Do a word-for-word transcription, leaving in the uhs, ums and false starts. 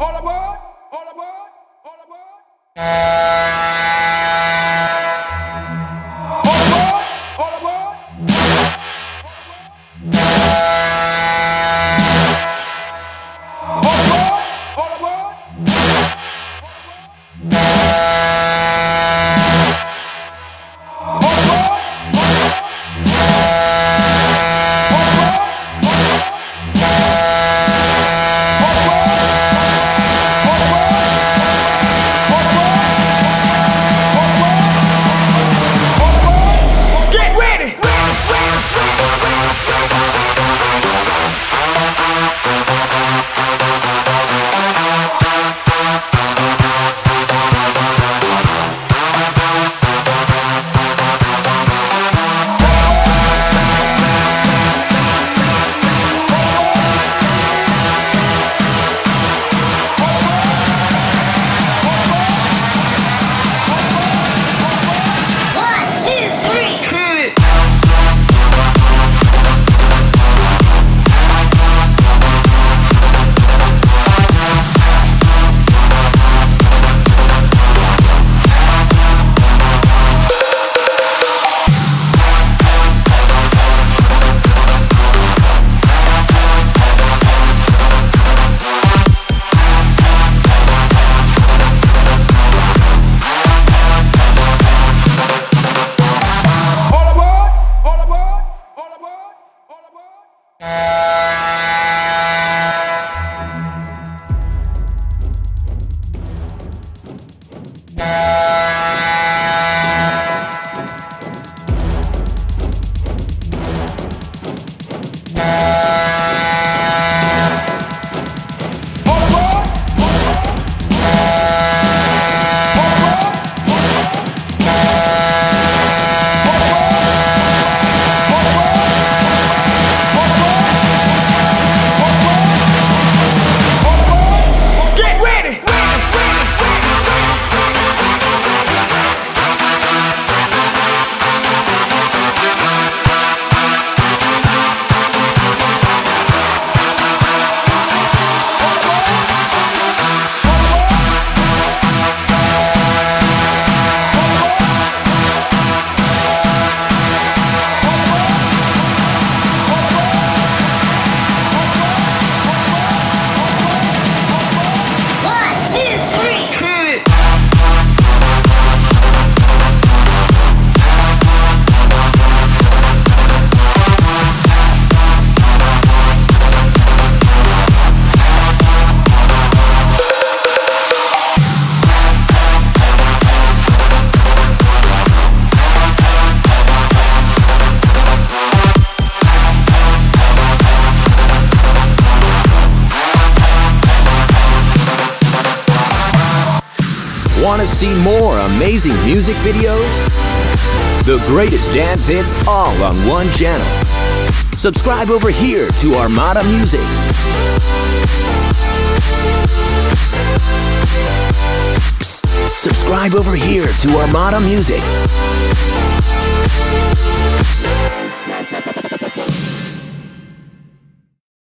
All aboard, all aboard, all aboard. All aboard, all aboard. All aboard, all aboard. Want to see more amazing music videos? The greatest dance hits all on one channel. Subscribe over here to Armada Music. Psst, subscribe over here to Armada Music.